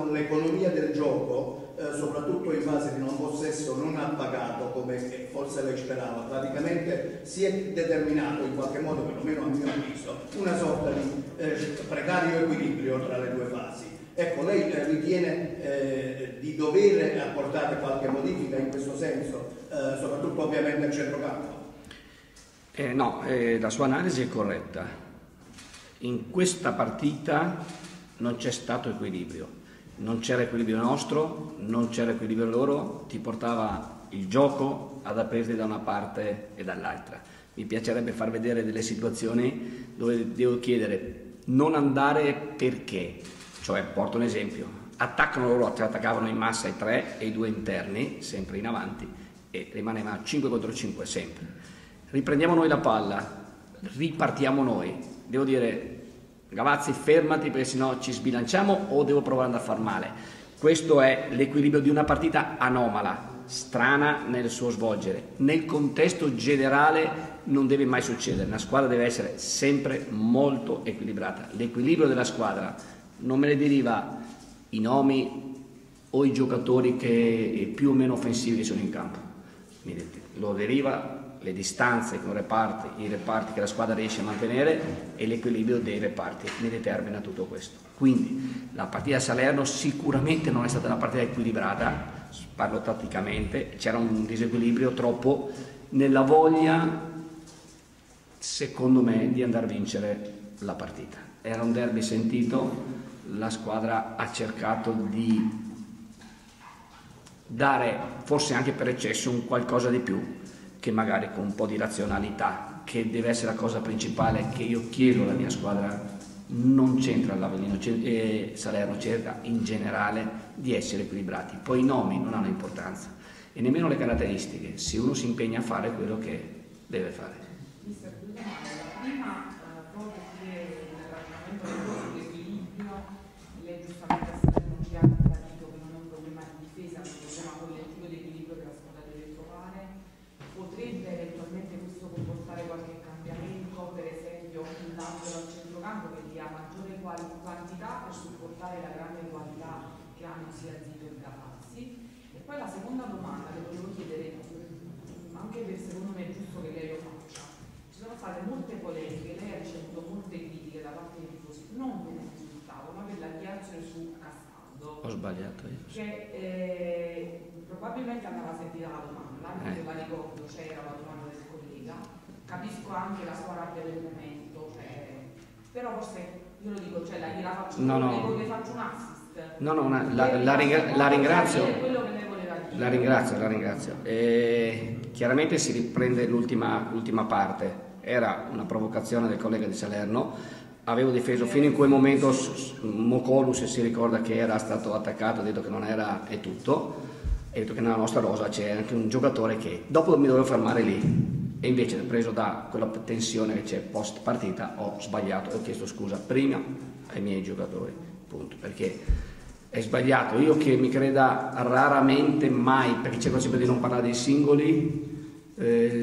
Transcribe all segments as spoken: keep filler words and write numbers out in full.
l'economia del gioco, eh, soprattutto in fase di non possesso, non ha pagato come forse lei sperava. Praticamente si è determinato in qualche modo, perlomeno a mio avviso, una sorta di eh, precario equilibrio tra le due fasi. Ecco, lei eh, ritiene eh, di dover apportare qualche modifica in questo senso, eh, soprattutto ovviamente al centrocampo? Eh, no, eh, la sua analisi è corretta. In questa partita non c'è stato equilibrio, non c'era equilibrio nostro, non c'era equilibrio loro, ti portava il gioco ad aprirti da una parte e dall'altra. Mi piacerebbe far vedere delle situazioni dove devo chiedere non andare perché, cioè porto un esempio, attaccano loro, attaccavano in massa i tre e i due interni, sempre in avanti, e rimaneva cinque contro cinque sempre. Riprendiamo noi la palla, ripartiamo noi, devo dire Gavazzi fermati perché sennò ci sbilanciamo o devo provare ad andare a far male. Questo è l'equilibrio di una partita anomala, strana nel suo svolgere. Nel contesto generale non deve mai succedere, una squadra deve essere sempre molto equilibrata. L'equilibrio della squadra non me ne deriva i nomi o i giocatori che più o meno offensivi che sono in campo, lo deriva le distanze con reparti, i reparti che la squadra riesce a mantenere e l'equilibrio dei reparti ne determina tutto questo. Quindi la partita a Salerno sicuramente non è stata una partita equilibrata, parlo tatticamente, c'era un disequilibrio troppo nella voglia, secondo me, di andare a vincere la partita. Era un derby sentito, la squadra ha cercato di dare, forse anche per eccesso, un qualcosa di più, che magari con un po' di razionalità, che deve essere la cosa principale che io chiedo alla mia squadra, non c'entra l'Avellino e Salerno, cerca in generale di essere equilibrati. Poi i nomi non hanno importanza e nemmeno le caratteristiche, se uno si impegna a fare quello che deve fare. Mister, due domande. La prima, proprio che nel ragionamento sull'equilibrio, lei giustamente a Salerno ci ha capito che non è un problema di difesa, ma è un problema collettivo di equilibrio che la squadra deve trovare. Potrebbe eventualmente questo comportare qualche cambiamento, per esempio un D'Angelo al centrocampo che dia maggiore quantità per supportare la grande qualità che hanno sia Zito che Gavazzi? E poi la seconda domanda che volevo chiedere, anche per secondo me è giusto che lei lo faccia, ci sono state molte polemiche, lei ha ricevuto molte critiche da parte dei tifosi, non per il risultato, ma per la dichiarazione su Castaldo. Ho sbagliato io. Che eh, probabilmente andava sentita la domanda, perché Eh. la ricordo, c'era la domanda del collega, capisco anche la sua rabbia del momento, cioè, però forse io lo dico, cioè la, gliela faccio, no, no. le faccio un assist. No, no, una, la, la, ringra la ringrazio. Quello che lei voleva dire. La ringrazio, la ringrazio. E chiaramente si riprende l'ultima parte. Era una provocazione del collega di Salerno. Avevo difeso fino in quel momento Mocolu, se si ricorda, che era stato attaccato, ha detto che non era e tutto. E ha detto che nella nostra rosa c'è anche un giocatore che dopo mi dovevo fermare lì. E invece, preso da quella tensione che c'è post partita, ho sbagliato e ho chiesto scusa prima ai miei giocatori. Punto. Perché è sbagliato, io che mi creda raramente mai, perché cerco sempre di non parlare dei singoli,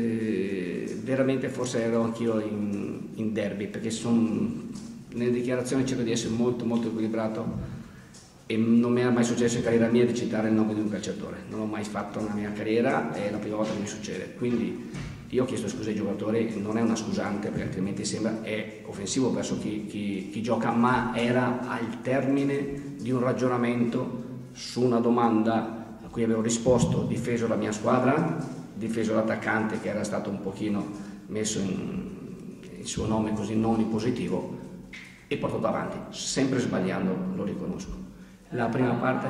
eh, veramente forse ero anch'io in, in derby, perché son, nelle dichiarazioni cerco di essere molto molto equilibrato e non mi è mai successo in carriera mia di citare il nome di un calciatore, non l'ho mai fatto nella mia carriera, è la prima volta che mi succede, quindi io ho chiesto scusa ai giocatori, non è una scusante perché altrimenti sembra è offensivo verso chi, chi, chi gioca, ma era al termine di un ragionamento su una domanda a cui avevo risposto, difeso la mia squadra, difeso l'attaccante che era stato un pochino messo in il suo nome così non in positivo e portato avanti, sempre sbagliando, lo riconosco. La prima parte...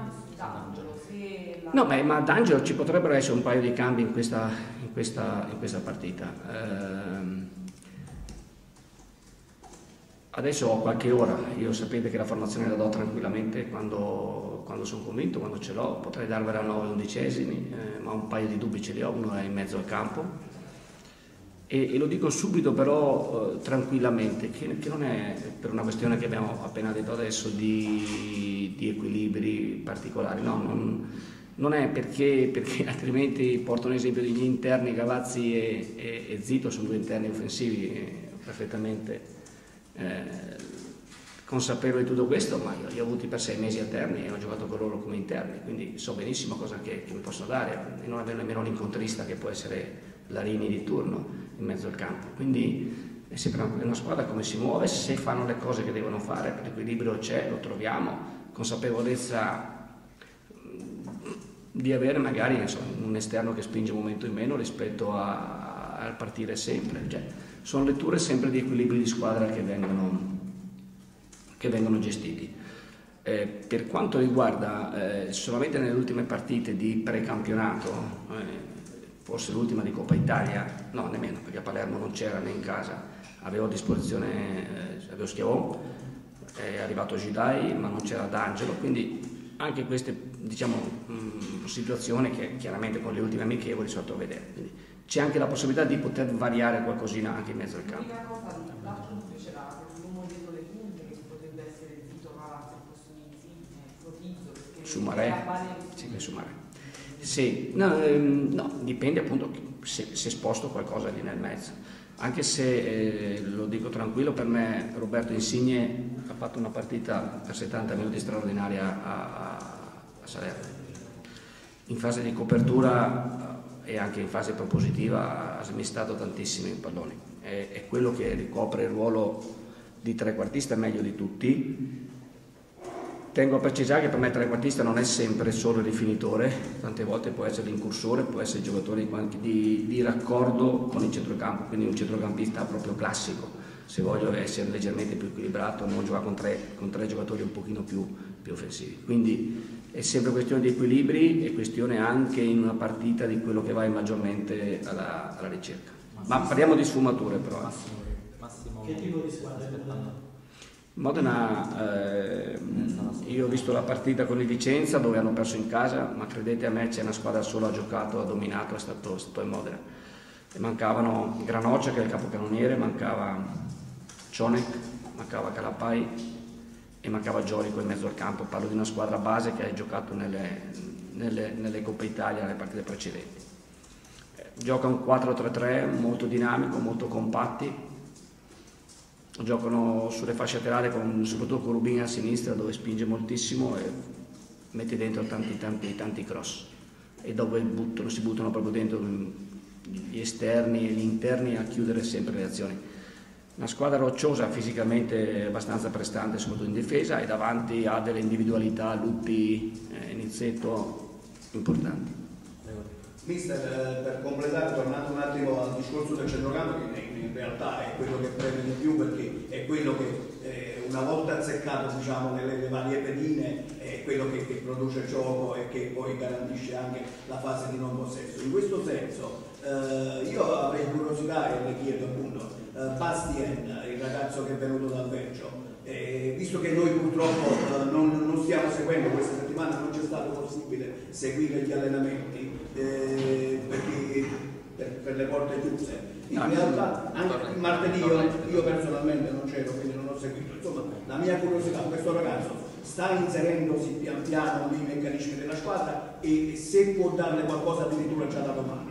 No, beh, ma D'Angelo ci potrebbero essere un paio di cambi in questa, in questa, in questa partita. Ehm, adesso ho qualche ora, io sapete che la formazione la do tranquillamente quando, quando sono convinto, quando ce l'ho, potrei darvela a nove undicesimi, eh, ma un paio di dubbi ce li ho, uno è in mezzo al campo. E, e lo dico subito però eh, tranquillamente, che, che non è per una questione che abbiamo appena detto adesso di, di equilibri particolari, no, non, non è perché, perché altrimenti porto un esempio degli interni, Gavazzi e, e, e Zito sono due interni offensivi eh, perfettamente eh, consapevole di tutto questo, ma io li ho avuti per sei mesi alterni e ho giocato con loro come interni, quindi so benissimo cosa che, che mi possono dare, e non avere nemmeno l'incontrista che può essere Larini di turno in mezzo al campo. Quindi è sempre una, una squadra come si muove, se fanno le cose che devono fare, l'equilibrio c'è, lo troviamo, consapevolezza di avere magari insomma, un esterno che spinge un momento in meno rispetto a, a partire sempre. Cioè, sono letture sempre di equilibri di squadra che vengono, che vengono gestiti. Eh, per quanto riguarda eh, solamente nelle ultime partite di precampionato, eh, forse l'ultima di Coppa Italia, no nemmeno, perché a Palermo non c'era né in casa, avevo a disposizione, eh, avevo Schiavon, è arrivato Gidai, ma non c'era D'Angelo, quindi anche queste diciamo mh, situazioni che chiaramente con le ultime amichevoli sotto a vedere. Quindi c'è anche la possibilità di poter variare qualcosina anche in mezzo al campo. L'unica cosa, l'altro dubbio c'era l'uomo dietro le punte che potrebbe essere Zito Palazzo, il posto di Insigne, Protizzo, perché Sumaré, sì, Sumaré. Sì, no, ehm, no, dipende appunto se, se sposto qualcosa lì nel mezzo. Anche se, eh, lo dico tranquillo, per me Roberto Insigne ha fatto una partita per settanta minuti straordinaria a, a, a Salerno. In fase di copertura eh, e anche in fase propositiva ha smistato tantissimi palloni. È, è quello che ricopre il ruolo di trequartista meglio di tutti. Tengo a precisare che per me il trequartista non è sempre solo il rifinitore, tante volte può essere l'incursore, può essere il giocatore di, di raccordo con il centrocampo, quindi un centrocampista proprio classico, se voglio essere leggermente più equilibrato, non giocare con tre, con tre giocatori un pochino più, più offensivi. Quindi è sempre questione di equilibri e questione anche in una partita di quello che vai maggiormente alla, alla ricerca. Ma parliamo di sfumature però. Massimo, Massimo, che tipo di squadra è? Modena, eh, io ho visto la partita con il Vicenza dove hanno perso in casa, ma credete a me c'è una squadra sola, ha giocato, ha dominato, è stato, è stato in Modena. E mancavano Granoccia che è il capocannoniere, mancava Cionek, mancava Calapai e mancava Giorico in mezzo al campo. Parlo di una squadra base che ha giocato nelle, nelle, nelle Coppe Italia, nelle partite precedenti. Eh, gioca un quattro tre tre molto dinamico, molto compatti. Giocano sulle fasce laterali con, soprattutto con Rubini a sinistra dove spinge moltissimo e mette dentro tanti tanti tanti cross e dove buttano, si buttano proprio dentro gli esterni e gli interni a chiudere sempre le azioni. Una squadra rocciosa, fisicamente abbastanza prestante soprattutto in difesa e davanti ha delle individualità, Luppi, eh, Nizzetto importanti. Mister, per completare, tornando un attimo al discorso del centrocampo, che in realtà è quello che preme di più perché è quello che eh, una volta azzeccato diciamo, nelle varie pedine è quello che, che produce il gioco e che poi garantisce anche la fase di non possesso. In questo senso eh, io avrei curiosità e le chiedo appunto, eh, Bastien, il ragazzo che è venuto dal Belgio, Eh, visto che noi purtroppo eh, non, non stiamo seguendo questa settimana, non c'è stato possibile seguire gli allenamenti eh, perché per, per le porte chiuse. In no, realtà anche il martedì io, io personalmente non c'ero, quindi non ho seguito. Insomma, la mia curiosità, questo ragazzo sta inserendosi pian piano nei meccanismi della squadra e se può darle qualcosa addirittura già da domani.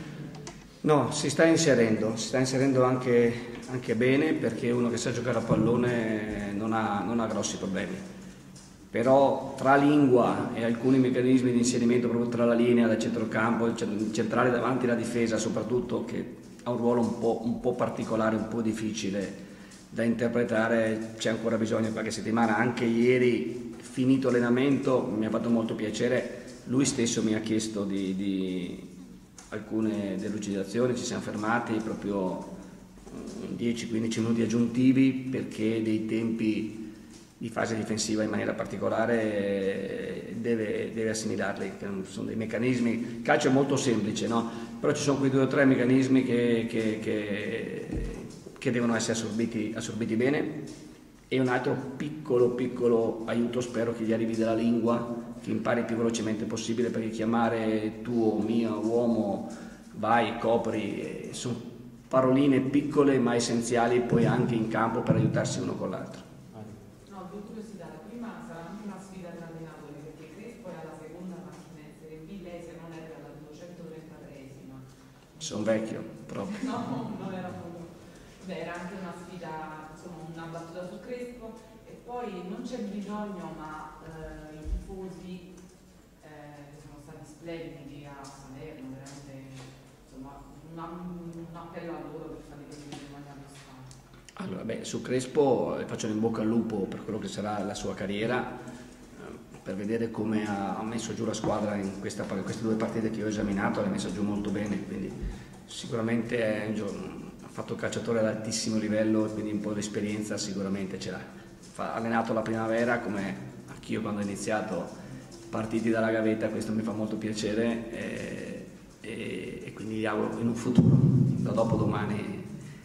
No, si sta inserendo, si sta inserendo anche, anche bene perché uno che sa giocare a pallone non ha, non ha grossi problemi. Però tra lingua e alcuni meccanismi di inserimento proprio tra la linea del centrocampo, il centrale davanti alla difesa soprattutto, che ha un ruolo un po', un po' particolare, un po' difficile da interpretare, c'è ancora bisogno qualche settimana. Anche ieri, finito allenamento, mi ha fatto molto piacere, lui stesso mi ha chiesto di... di alcune delucidazioni, ci siamo fermati proprio dieci quindici minuti aggiuntivi perché dei tempi di fase difensiva in maniera particolare deve, deve assimilarli, che sono dei meccanismi, il calcio è molto semplice, no? Però ci sono quei due o tre meccanismi che, che, che, che devono essere assorbiti, assorbiti bene e un altro piccolo piccolo aiuto spero che gli arrivi dalla lingua, che impari il più velocemente possibile, perché chiamare tuo, mio, uomo, vai, copri, sono paroline piccole ma essenziali poi anche in campo per aiutarsi uno con l'altro. No, due curiosità. La prima sarà anche una sfida tra allenatori perché Crespo è alla seconda Martinez e qui lei se non era alla duecentotrentattreesima. Sono vecchio proprio. No, non era proprio. Beh, era anche una sfida, insomma, una battuta su Crespo. E poi non c'è bisogno, ma eh, i tifosi eh, sono stati splendidi a Salerno, veramente, insomma, una, un appello a loro per farli vedere in maniera costante. Allora, beh, su Crespo eh, faccio in bocca al lupo per quello che sarà la sua carriera, eh, per vedere come ha, ha messo giù la squadra in questa, queste due partite che ho esaminato, l'ha messa giù molto bene, quindi sicuramente è un giorno, ha fatto calciatore ad altissimo livello e quindi un po' di esperienza sicuramente ce l'ha. Ha allenato la primavera come anch'io quando ho iniziato, partiti dalla gavetta, questo mi fa molto piacere e, e, e quindi gli auguro in un futuro, da dopodomani,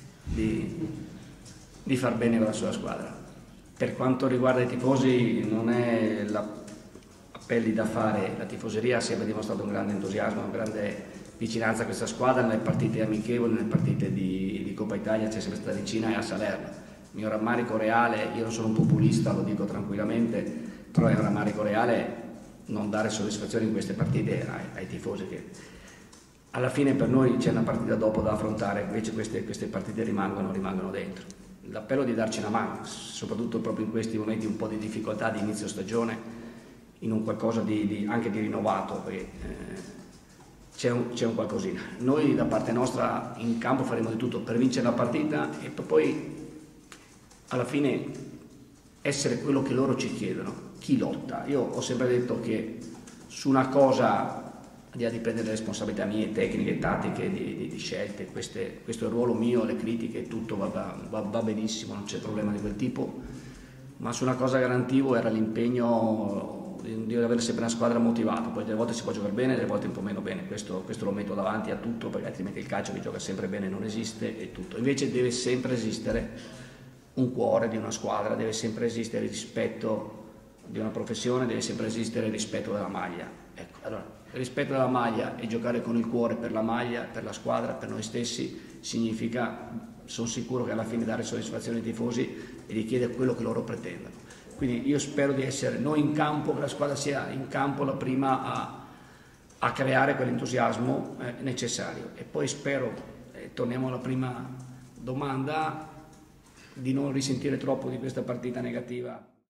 di, di far bene con la sua squadra. Per quanto riguarda i tifosi non è la, appelli da fare, la tifoseria ha sempre dimostrato un grande entusiasmo, una grande vicinanza a questa squadra, nelle partite amichevoli, nelle partite di, di Coppa Italia c'è sempre stata vicina e a Salerno. Il mio rammarico reale, io non sono un populista, lo dico tranquillamente, però è un rammarico reale non dare soddisfazione in queste partite ai, ai tifosi, che alla fine per noi c'è una partita dopo da affrontare, invece queste, queste partite rimangono, rimangono dentro. L'appello di darci una mano, soprattutto proprio in questi momenti un po' di difficoltà di inizio stagione, in un qualcosa di, di, anche di rinnovato, perché eh, c'è un, c'è un qualcosina. Noi da parte nostra in campo faremo di tutto per vincere la partita e poi alla fine essere quello che loro ci chiedono, chi lotta. Io ho sempre detto che su una cosa, al di là di prendere le responsabilità mie, tecniche, tattiche, di, di, di scelte, queste, questo è il ruolo mio, le critiche, tutto va, va, va benissimo, non c'è problema di quel tipo, ma su una cosa garantivo era l'impegno di, di avere sempre una squadra motivata, poi delle volte si può giocare bene, delle volte un po' meno bene, questo, questo lo metto davanti a tutto, perché altrimenti il calcio che gioca sempre bene non esiste e tutto. Invece deve sempre esistere un cuore di una squadra, deve sempre esistere il rispetto di una professione, deve sempre esistere il rispetto della maglia. Ecco, allora, il rispetto della maglia e giocare con il cuore per la maglia, per la squadra, per noi stessi, significa, sono sicuro che alla fine dare soddisfazione ai tifosi e richiede quello che loro pretendono. Quindi io spero di essere noi in campo, che la squadra sia in campo la prima a, a creare quell'entusiasmo eh, necessario. E poi spero, eh, torniamo alla prima domanda, di non risentire troppo di questa partita negativa.